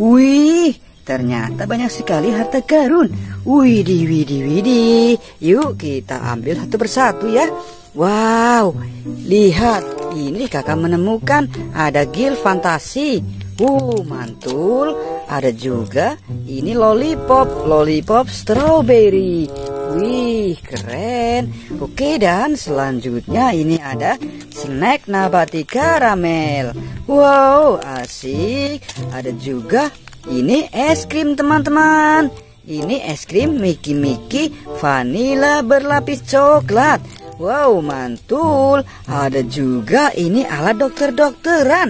Wih, ternyata banyak sekali harta karun. Widih, widih, widih. Yuk kita ambil satu persatu ya. Wow, lihat, ini kakak menemukan ada gil fantasi. Mantul. Ada juga ini lollipop strawberry. Wih, keren. Oke, dan selanjutnya ini ada snack nabati karamel. Wow, asik. Ada juga ini es krim teman-teman. Ini es krim Mickey vanilla berlapis coklat. Wow, mantul. Ada juga ini alat dokter-dokteran.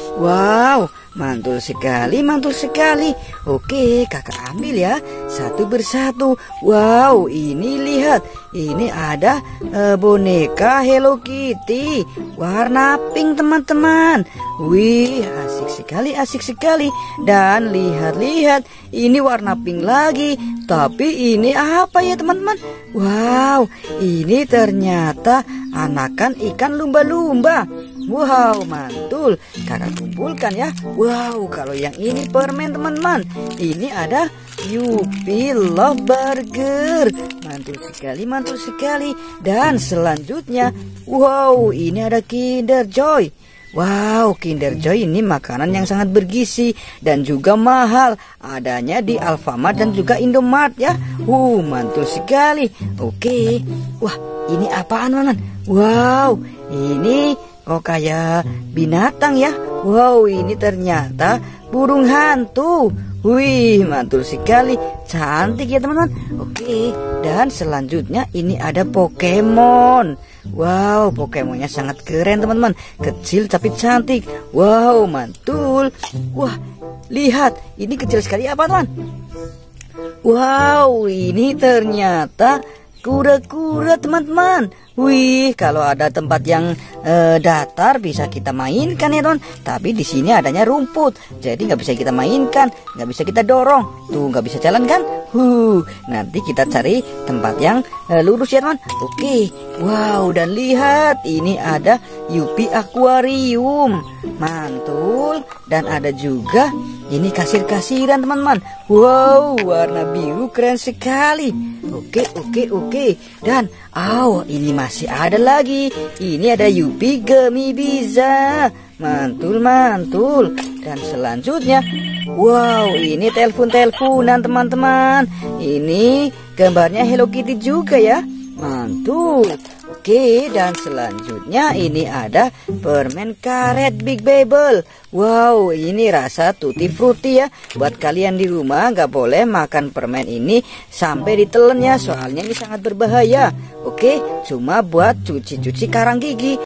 Wow, mantul sekali, mantul sekali. Oke, kakak ambil ya satu persatu. Wow, ini lihat. Ini ada boneka Hello Kitty warna pink teman-teman. Wih, asik sekali, asik sekali. Dan lihat-lihat, ini warna pink lagi. Tapi ini apa ya teman-teman? Wow, ini ternyata anakan ikan lumba-lumba. Wow, mantul. Kakak kumpulkan ya. Wow, kalau yang ini permen teman-teman. Ini ada Yupi Love Burger. Mantul sekali, mantul sekali. Dan selanjutnya, wow, ini ada Kinder Joy. Wow, Kinder Joy ini makanan yang sangat bergizi dan juga mahal. Adanya di Alfamart dan juga Indomart ya. Mantul sekali. Oke. Wah, ini apaan teman-teman? Wow, ini kayak binatang ya. Wow, ini ternyata burung hantu. Wih, mantul sekali. Cantik ya teman-teman. Oke, dan selanjutnya ini ada Pokemon. Wow, Pokemonnya sangat keren teman-teman. Kecil tapi cantik. Wow, mantul. Wah, lihat, ini kecil sekali apa teman? Wow, ini ternyata kura-kura teman-teman. Wih, kalau ada tempat yang datar bisa kita mainkan ya teman. Tapi di sini adanya rumput, jadi nggak bisa kita mainkan, nggak bisa kita dorong. Tuh, nggak bisa jalan kan? Nanti kita cari tempat yang lurus ya teman. Oke, wow, dan lihat, ini ada Yupi Aquarium. Mantul. Dan ada juga ini kasir-kasiran teman-teman. Wow, warna biru keren sekali. Oke. Dan ini masih ada lagi. Ini ada Yupi Gummy Biza. Mantul. Dan selanjutnya, wow, ini telepon-teleponan teman-teman. Ini gambarnya Hello Kitty juga ya. Mantul. Oke, dan selanjutnya ini ada permen karet Big Bubble. Wow, ini rasa tutti frutti ya. Buat kalian di rumah nggak boleh makan permen ini sampai ditelan ya, soalnya ini sangat berbahaya. Oke, cuma buat cuci-cuci karang gigi.